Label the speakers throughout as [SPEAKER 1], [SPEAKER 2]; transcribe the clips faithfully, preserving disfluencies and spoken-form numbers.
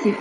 [SPEAKER 1] シュ。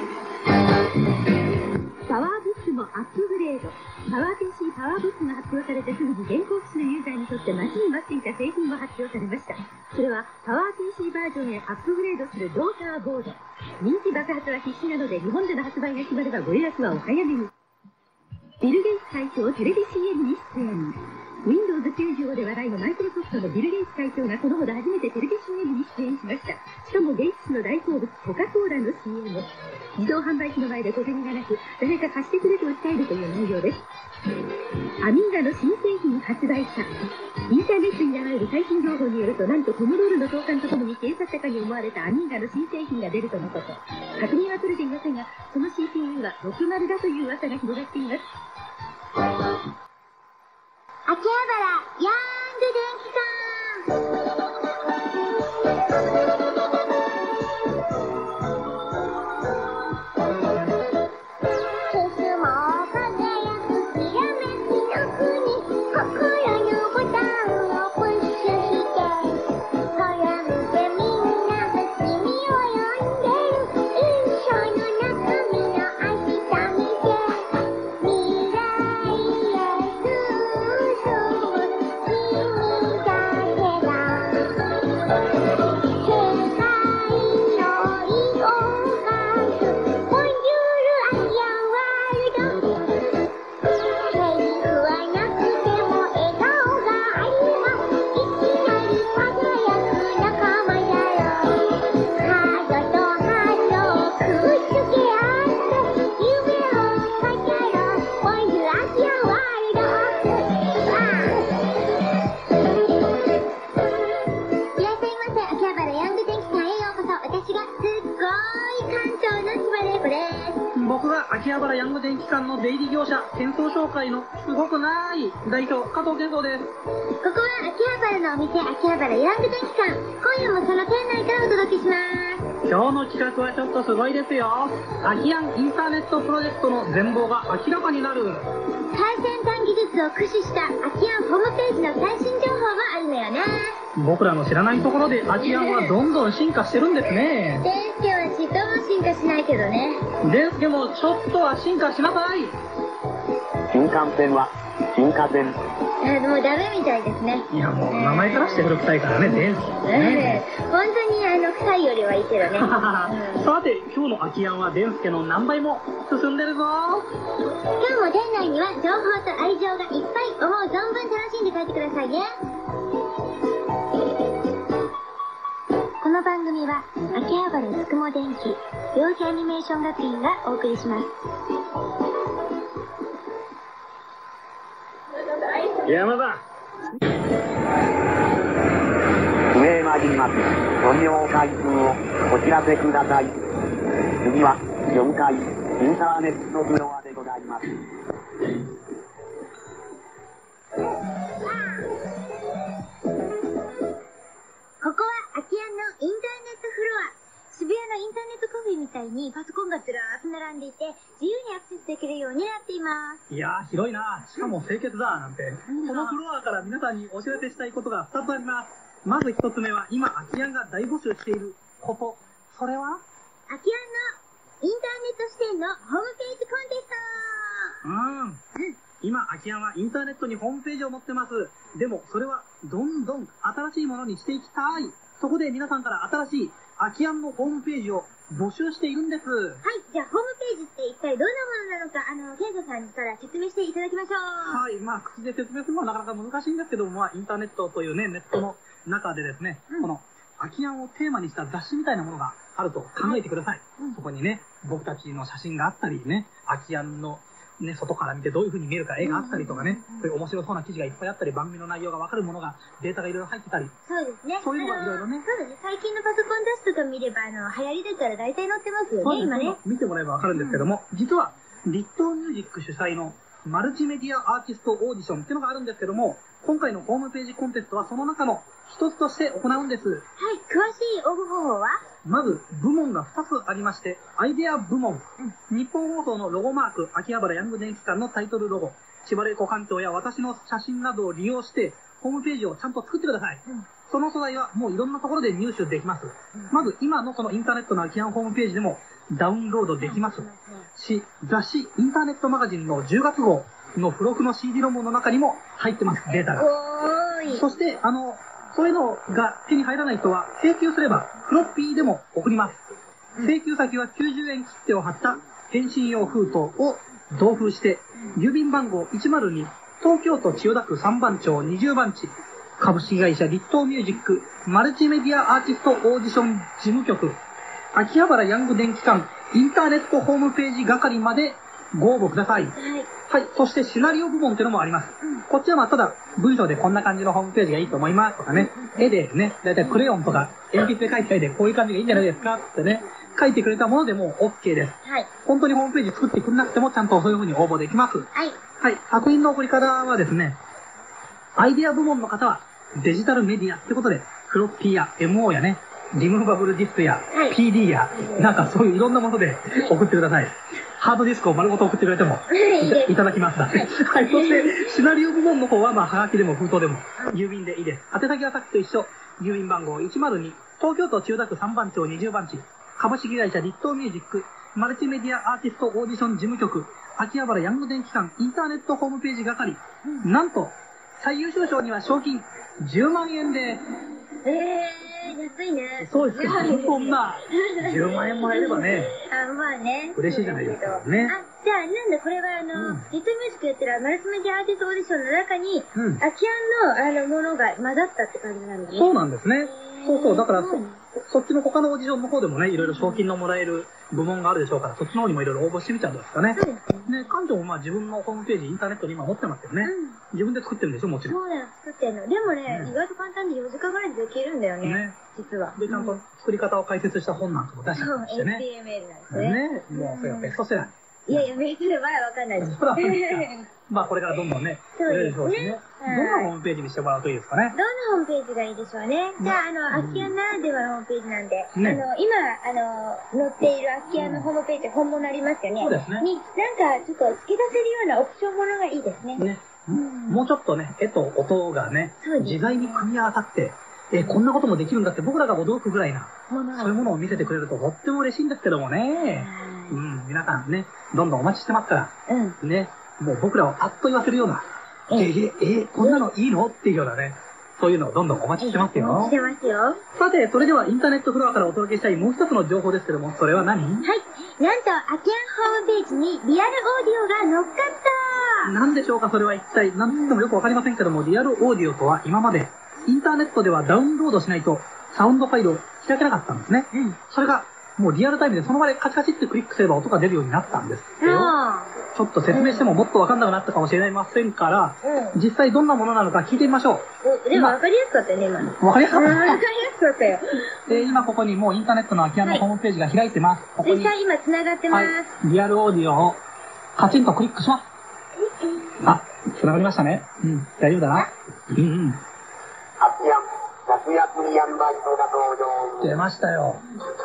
[SPEAKER 1] パワーブックもアップグレード。パワー ピーシー パワーブックが発表されてすぐに現行機種のユーザーにとって待ちに待っていた製品が発表されました。それはパワー ピーシー バージョンへアップグレードするドーターボード。人気爆発は必至なので日本での発売が決まればご予約はお早めに。ビル・ゲイツ会長テレビ シーエム に出演。ウィンドウズきゅうじゅうご で話題のマイクロソフトのビル・ゲイツ会長がこのほど初めてテレビ シーエム に出演しました。しかもゲイツ氏の大好物コカ・コーラの シーエム。自動販売機の前で小銭がなく、誰か貸してくれと訴えるという内容です。アミーガの新製品発売か。インターネットに流れる最新情報によると、なんとコモドールの投函とともに消え去ったかに思われたアミーガの新製品が出るとのこと。確認は取れていませんが、その シーピーユー はろくじゅうだという噂が広がっています。
[SPEAKER 2] 秋葉原ヤング電気館。
[SPEAKER 3] 僕が秋葉原ヤング電気館の出入り業者店頭紹介のすごくない代表加藤健三です。
[SPEAKER 2] ここは秋葉原のお店秋葉原ヤング電気館。今夜もその店内からお届けします。
[SPEAKER 3] 今日の企画はちょっとすごいですよ。秋ヤンインターネットプロジェクトの全貌が明らかになる。
[SPEAKER 2] 最先端技術を駆使した秋ヤンホームページの最新情報があるのよね。
[SPEAKER 3] 僕らの知らないところで秋ヤンはどんどん進化してるんですね。
[SPEAKER 2] デンスケはちっとも進化しないけどね。
[SPEAKER 3] デンスケもちょっとは進化しなさい。
[SPEAKER 4] 新幹線は新幹線。
[SPEAKER 2] あもうダメみたいですね。
[SPEAKER 3] いやもう名前からして古臭いからね、デンスケね。
[SPEAKER 2] 本当にあの臭いよりはいいけどね。
[SPEAKER 3] さて今日の秋ヤンはデンスケの何倍も進んでるぞ。
[SPEAKER 2] 今日も店内には情報と愛情がいっぱい。思う存分楽しんで帰ってくださいね。この番組は秋葉原つくも電機幼児アニメーション学院がお送りします。
[SPEAKER 3] 山田
[SPEAKER 4] 上参ります。ご利用開通をお知らせください。次はよんかいインターネットフロアでございます。
[SPEAKER 2] ここは秋ヤンのインターネットフロア。渋谷のインターネットカフェみたいにパソコンがずらーっと並んでいて自由にアクセスできるようになっています。
[SPEAKER 3] いやー広いな。しかも清潔だなんて、うん、このフロアから皆さんにお知らせしたいことがふたつあります。まずひとつめは今秋ヤンが大募集していること。それは
[SPEAKER 2] 秋ヤンのインターネット支店のホームページコンテスト。
[SPEAKER 3] うん、うん、今秋ヤンはインターネットにホームページを持ってます。でもそれはどんどん新しいものにしていきたい。そこで皆さんから新しい秋ヤンのホームページを募集しているんです。はい、
[SPEAKER 2] じゃあホームページって一体どんなものなのか、あの、ケントさんから説明していただきましょう。
[SPEAKER 3] はい、まあ口で説明するのはなかなか難しいんですけども、まあインターネットというね、ネットの中でですね、うん、この秋ヤンをテーマにした雑誌みたいなものがあると考えてください。はい、うん、そこにね、僕たちの写真があったりね、秋ヤンのね、外から見てどういう風に見えるか絵があったりとかね、そういう面白そうな記事がいっぱいあったり、番組の内容がわかるものが、データがいろいろ入ってたり。
[SPEAKER 2] そうですね。
[SPEAKER 3] そういうのがいろいろね。
[SPEAKER 2] そうですね。最近のパソコン雑誌とか見れば、あの、流行りだから大体載ってますよね、今ね。
[SPEAKER 3] 見てもらえばわかるんですけども、うん、実は、リットーミュージック主催のマルチメディアアーティストオーディションっていうのがあるんですけども、今回のホームページコンテストはその中の一つとして行うんです。はい、
[SPEAKER 2] 詳しい応募方法は
[SPEAKER 3] まず、部門がふたつありまして、アイデア部門。うん、日本放送のロゴマーク、秋葉原ヤング電気館のタイトルロゴ、千葉レコ環境や私の写真などを利用して、ホームページをちゃんと作ってください。うん、その素材はもういろんなところで入手できます。うん、まず、今のそのインターネットの秋ヤンホームページでも、 ダウンロードできますし、雑誌インターネットマガジンのじゅうがつ号の付録の シーディー ロムの中にも入ってます、データが。そして、あの、そういうのが手に入らない人は、請求すればフロッピーでも送ります。請求先はきゅうじゅうえん切手を貼った返信用封筒を同封して、郵便番号いちまるに、東京都千代田区さんばん町にじゅうばんち、株式会社立東ミュージックマルチメディアアーティストオーディション事務局、秋葉原ヤング電気館インターネットホームページ係までご応募ください。はい。はい。そしてシナリオ部門っていうのもあります。うん、こっちはまあただ文章でこんな感じのホームページがいいと思いますとかね、絵でね、だいたいクレヨンとか鉛筆で描いたりでこういう感じがいいんじゃないですかってね、書いてくれたものでも OK です。はい。本当にホームページ作ってくれなくてもちゃんとそういう風に応募できます。はい。はい。作品の送り方はですね、アイデア部門の方はデジタルメディアってことで、フロッピーや エムオー やね、リムーバブルディスクや ピーディー や、なんかそういういろんなもので送ってください。ハードディスクを丸ごと送ってくれてもいただきます。はい。そして、シナリオ部門の方は、まあ、はがきでも封筒でも、郵便でいいです。宛先はさっきと一緒。郵便番号いちまるに、東京都千代田区さんばん町にじゅうばんち、株式会社立東ミュージック、マルチメディアアーティストオーディション事務局、秋葉原ヤング電気館インターネットホームページ係、なんと、最優秀賞には賞金じゅうまんえんで、
[SPEAKER 2] えー、安いね。
[SPEAKER 3] そうですか。そんな、じゅうまんえんもらえればね。
[SPEAKER 2] あ、まあね。
[SPEAKER 3] 嬉しいじゃないですか。ね。
[SPEAKER 2] あ、じゃあなんだ、これはあの、うん、リトルミュージックやってるマルチメディアアーティストオーディションの中に、うん、アキアンのあのものが混ざったって感じなんだね。そうなんですね。
[SPEAKER 3] そうそう。だからそ、そっちの他のオーディションの方でもね、いろいろ賞金のもらえる部門があるでしょうから、そっちの方にもいろいろ応募してみちゃうんですかね。そうですね。ね、館長もまあ自分のホームページ、インターネットに今持ってますよね。うん、自分で作ってるんでしょ、もちろん。
[SPEAKER 2] そうだよ、作ってるの。でもね、ね、意外と簡単によじかんぐらいでできるんだよね。ね。実は。
[SPEAKER 3] で、ちゃんと作り方を解説した本なんかも出してましてね。
[SPEAKER 2] そう、エイチティーエムエル なんですね。
[SPEAKER 3] ね。もう、それはベストセラー。
[SPEAKER 2] いやいや、ベストセラーまだわかんないです。
[SPEAKER 3] そらそうですか。まあ、これからどんどんね、
[SPEAKER 2] そうです
[SPEAKER 3] ね。どんなホームページにしてもらうといいですかね。
[SPEAKER 2] どんなホームページがいいでしょうね。じゃあ、あの、空き家ならではのホームページなんで、あの、今、あの、載っている空き家のホームページ、本物ありますよね。
[SPEAKER 3] そうですね。
[SPEAKER 2] に、なんか、ちょっと付け出せるようなオプションものがいいですね。ね。
[SPEAKER 3] もうちょっとね、絵と音がね、自在に組み合わさって、え、こんなこともできるんだって僕らが驚くぐらいな、そういうものを見せてくれるととっても嬉しいんですけどもね。うん、皆さんね、どんどんお待ちしてますから、うん、ね、もう僕らをあっと言わせるような、えー、えー、こんなのいいのっていうようなね、そういうのをどんどんお待ちしてますよ。
[SPEAKER 2] お待ちしてますよ。
[SPEAKER 3] さて、それではインターネットフロアからお届けしたいもう一つの情報ですけども、それは何？はい。
[SPEAKER 2] なんと、アキアンホームページにリアルオーディオが乗っかった。
[SPEAKER 3] 何でしょうか、それは一体。何と言ってもよくわかりませんけども、リアルオーディオとは今まで、インターネットではダウンロードしないとサウンドファイルを開けなかったんですね。うん。それが、もうリアルタイムでその場でカチカチってクリックすれば音が出るようになったんですよ。ちょっと説明してももっとわかんなくなったかもしれませんから、うん、実際どんなものなのか聞いてみましょ
[SPEAKER 2] う。でもわかりやすかったよね、今の。
[SPEAKER 3] わかりやすかった。
[SPEAKER 2] わかりやすかったよ。
[SPEAKER 3] で、今ここにもうインターネットの空き家のホームページが開いてます。
[SPEAKER 2] はい、ここに。実際今繋がってます、はい。
[SPEAKER 3] リアルオーディオをカチンとクリックします。あ、繋がりましたね。うん、大丈夫だな。うんうん。出ましたよ。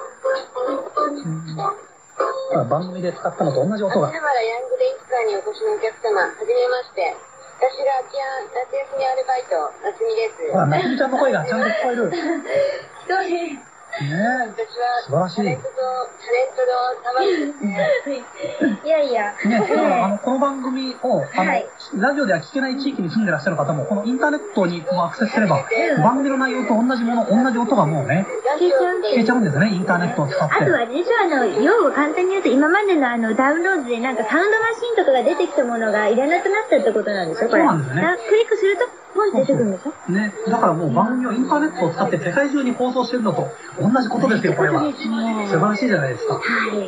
[SPEAKER 3] うん、番組で使ったのと同じ音が。
[SPEAKER 5] 秋葉原ヤング電気館にお越しのお客様、はじめまして。私が空き家夏休みアルバイト、夏美です。
[SPEAKER 3] ほら、夏美ちゃんの声がちゃんと聞こえる。
[SPEAKER 5] 一人。
[SPEAKER 3] ねえ。
[SPEAKER 5] 私は、
[SPEAKER 3] 素晴らしい。
[SPEAKER 5] タレントと、タレントのたまにですね。
[SPEAKER 2] いやいや。
[SPEAKER 3] ね、だからあの、この番組を、あの、はい、ラジオでは聞けない地域に住んでらっしゃる方も、このインターネットにアクセスすれば、番組の内容と同じもの、同じ音がもうね、
[SPEAKER 2] 聞けちゃうん
[SPEAKER 3] 聞けちゃうんですね、インターネットを使って。
[SPEAKER 2] あとはね、あの、要は簡単に言うと、今までのあの、ダウンロードでなんかサウンドマシンとかが出てきたものがいらなくなったってことなんでしょ、これ。
[SPEAKER 3] そうなんですね。
[SPEAKER 2] クリックすると、ポンって出てくるんでしょ。
[SPEAKER 3] ね、だからもう番組をインターネットを使って世界中に放送してるのと同じことですよ、これは。素晴らしいじゃないですか。はい。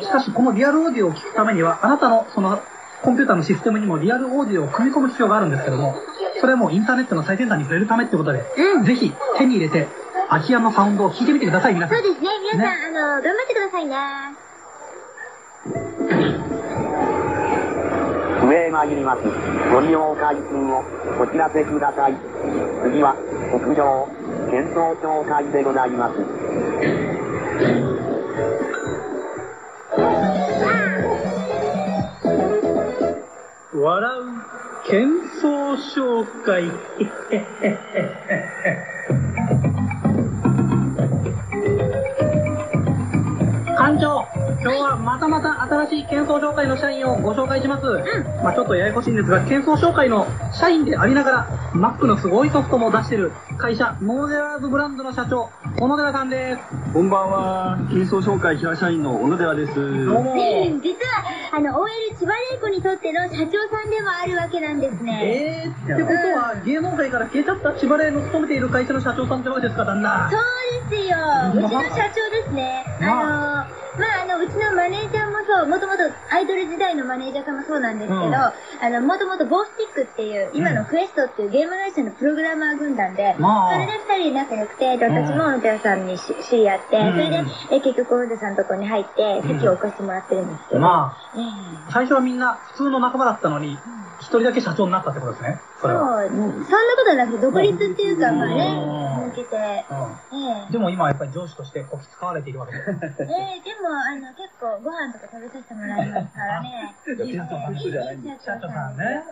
[SPEAKER 3] しかし、このリアルオーディオを聞くためには、あなたのその、コンピューターのシステムにもリアルオーディオを組み込む必要があるんですけども、それもインターネットの最先端に触れるためってことで、うん、ぜひ手に入れて、空き家のサウンドを聞いてみてください、皆さん。
[SPEAKER 2] そうですね、皆さん、ね、あの、頑張ってくださいね。
[SPEAKER 4] 上へ参ります。ご利用開通をお知らせください。次は、屋上、検討協会でございます。
[SPEAKER 3] 笑う喧騒紹介。館長、今日ははまたまた新しい喧騒紹介の社員をご紹介します。うん、まあちょっとややこしいんですが、喧騒紹介の社員でありながら、Mac のすごいソフトも出してる会社、モデラーズブランドの社長、小野寺さんです。
[SPEAKER 6] こんばんは。喧騒紹介平社員の小野寺です。どう
[SPEAKER 2] も。実は、あの、オーエル 千葉玲子にとっての社長さんでもあるわけなんですね。
[SPEAKER 3] えー、ってことは、うん、芸能界から消えちゃった千葉玲の勤めている会社の社長さんってわけですか、旦那。
[SPEAKER 2] そうですよ。うちの社長ですね。あの、まあ、あの、うちのマネージャーもそう、もともとアイドル時代のマネージャーさんもそうなんですけど、うん、あの、もともとボースティックっていう、今のクエストっていうゲーム会社のプログラマー軍団で、うん、それで二人仲良くて、私も小野寺さんに知り合って、うん、それで、え結局小野寺さんのところに入って、席を置かせてもらってるんですけど。まあ、
[SPEAKER 3] えー、最初はみんな普通の仲間だったのに、一人だけ社長になったってことですね。
[SPEAKER 2] そう、そんなことなくて、独立っていうか、まあね、抜けて。え
[SPEAKER 3] え。でも今はやっぱり上司としてこき使われているわけです。
[SPEAKER 2] ええ、でも、あの、結構ご飯とか食べさせてもらいますからね。
[SPEAKER 3] 社長さん、社長さんね。
[SPEAKER 2] はい。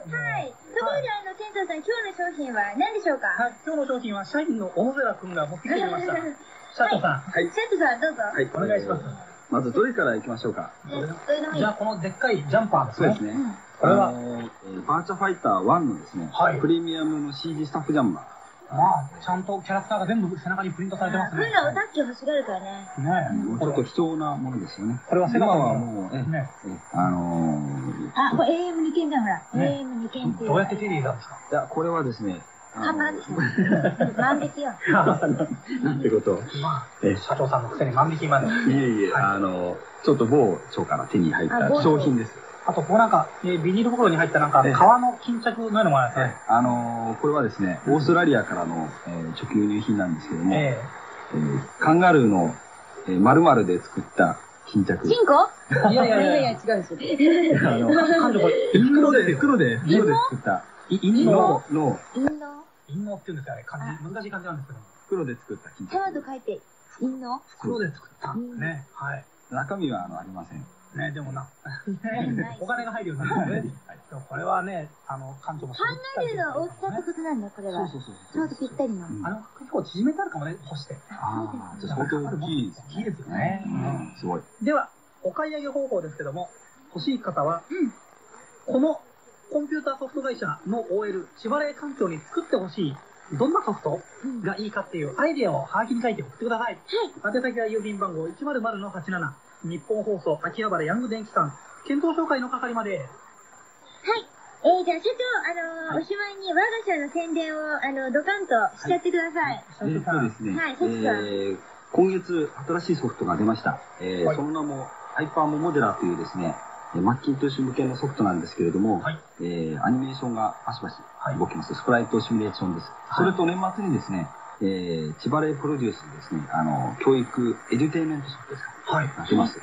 [SPEAKER 2] ところで、あの、店長さん、今日の商品は何でしょうか？
[SPEAKER 3] はい、今日の商品は社員の小野寺くんが持ってきてくれました。社長さん。
[SPEAKER 2] はい。社長さん、どうぞ。
[SPEAKER 6] はい、お願いします。まずどれから行きましょうか？
[SPEAKER 3] じゃあ、このでっかいジャンパーですね。
[SPEAKER 6] そうですね。これは、バーチャファイターワンのですね、プレミアムの シージー スタッフジャンパー。
[SPEAKER 3] まあ、ちゃんとキャラクターが全部背中にプリントされてますね。
[SPEAKER 2] こういうのをさっき欲しがるからね。
[SPEAKER 3] ね
[SPEAKER 6] え。ちょっと貴重なものですよね。
[SPEAKER 3] これはセガ
[SPEAKER 6] はもう、ね、あの
[SPEAKER 2] ー、あ、これ エーエムに 件だほら。エーエムに 件っていう。
[SPEAKER 3] どうやって手に入れたんですか？
[SPEAKER 6] いや、これはですね、
[SPEAKER 2] あ、万引き。万引きよ。
[SPEAKER 6] なんてこと。
[SPEAKER 3] まあ、社長さんのくせに万引きまで。い
[SPEAKER 6] えいえ、あの、ちょっと某庁から手に入った商品です。
[SPEAKER 3] あと、こうなんか、ビニール袋に入ったなんか、革の巾着のようなものなんですね。
[SPEAKER 6] あの、これはですね、オーストラリアからの直輸入品なんですけども、カンガルーの丸々で作った巾着。
[SPEAKER 2] チンコ？
[SPEAKER 3] いやいやいや、
[SPEAKER 2] 違うんですよ。
[SPEAKER 3] あの、感情これ、袋で、
[SPEAKER 6] 袋で、袋で作った。
[SPEAKER 3] 陰の、
[SPEAKER 6] の、
[SPEAKER 2] 陰の
[SPEAKER 3] 陰のって言うんですよ、あれ。漢字、難しい漢字なんですけど。
[SPEAKER 6] 袋で作った巾着。
[SPEAKER 2] タワーと書いて、陰の？
[SPEAKER 3] 袋で作った。ね、はい。
[SPEAKER 6] 中身はあの、ありません。
[SPEAKER 3] ね、でもな、お金が入るようになるんですね。これはね、あの、館長も。
[SPEAKER 2] カンガルーの大きさってことなんだ、これは。
[SPEAKER 6] そうそうそう。
[SPEAKER 2] ちょうどぴったりの。
[SPEAKER 3] あの、結構縮めてあるかもね、干して。
[SPEAKER 6] ああ、じゃあ相当大きいです。
[SPEAKER 3] 大きいですよね。
[SPEAKER 6] うん、すごい。
[SPEAKER 3] では、お買い上げ方法ですけども、欲しい方は、このコンピューターソフト会社の オーエル、千葉玲館長に作ってほしい、どんなソフトがいいかっていうアイデアをハガキに書いて送ってください。はい。宛先は郵便番号 いちまるまるのはちなな。日本放送秋葉原ヤング電気館検討紹介の係まで。はい。
[SPEAKER 2] えー、じゃあ社長、あのーはい、おしまいに我が社の宣伝を、あの、ドカンとしちゃってください。はい、
[SPEAKER 6] えー、っとですね。
[SPEAKER 2] はい、社長さん。えー、
[SPEAKER 6] 今月新しいソフトが出ました。えーはい、その名もハイパーモモデラーというですね、マッキントッシュ向けのソフトなんですけれども、はい、えー、アニメーションがバシバシ動きます。はい、スプライトシミュレーションです。はい、それと年末にですね、えー、千葉玲プロデュースでですね、あの、教育、エデュテイメントソフトですか。はい。出ます。はい。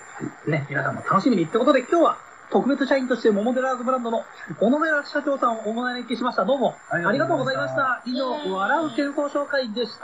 [SPEAKER 3] ね、皆さんも楽しみにってことで、今日は特別社員としてモモデラーズブランドの小野寺社長さんをお招きしました。どうもありがとうございました。以上、笑う健康紹介でした。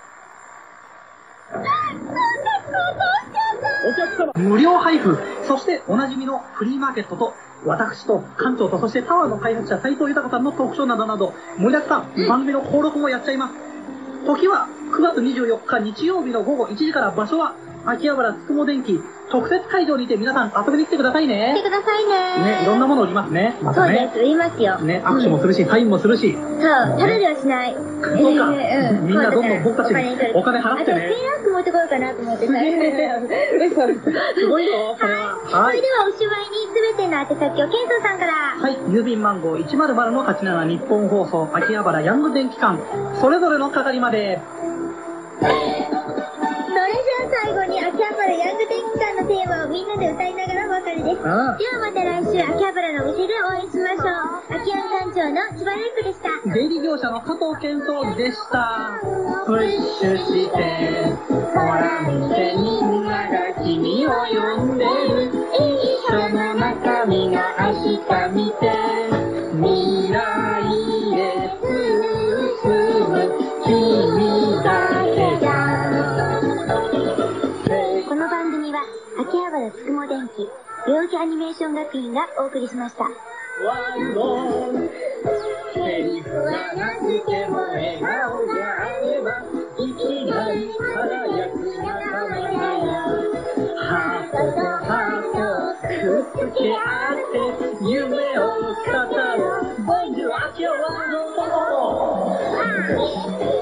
[SPEAKER 3] お客様無料配布、そしておなじみのフリーマーケットと、私と館長とそしてタワーの開発者斉藤豊さんのトークショーなどなど盛りだくさん、番組の登録もやっちゃいます。時はくがつにじゅうよっか日曜日の午後いちじから、場所は秋葉原つくも電機特設会場にて皆さん遊びに来てくださいね。
[SPEAKER 2] 来てくださいね。
[SPEAKER 3] ね、いろんなもの売りますね。
[SPEAKER 2] またね。そうです、売りますよ。
[SPEAKER 3] ね、握手もするし、サインもするし。
[SPEAKER 2] そう、ただではしない。
[SPEAKER 3] そうか。みんなどんどん僕たちにお金払ってね。
[SPEAKER 2] あと、セーラー服持ってこようかなと思ってさ。
[SPEAKER 3] すごいよ、これは。
[SPEAKER 2] それではおしまいにすべての宛先をケントさんから。
[SPEAKER 3] はい、郵便番号 いちまるまるのはちなな 日本放送秋葉原ヤング電気館、それぞれの係まで。
[SPEAKER 2] それじゃあ最後に秋葉原ヤング電気館のテーマをみんなで歌いながらお別れです。ではまた来週秋葉原のお店でお会いしましょう。秋葉館長の千葉玲子でした。
[SPEAKER 3] 出入り業者の加藤健三でした。プッシュしてほら見て、みんなが君を呼んでる。その中身が明日見て、未来へ進む君だけが。
[SPEAKER 2] この番組は秋葉原つくも電機代々木アニメーション学院がお送りしました。
[SPEAKER 3] セリフはなくても笑顔があれば、いきなり輝く仲間だよ。ハートとハート
[SPEAKER 7] くっつけ合って夢を語るボンジュアキアワード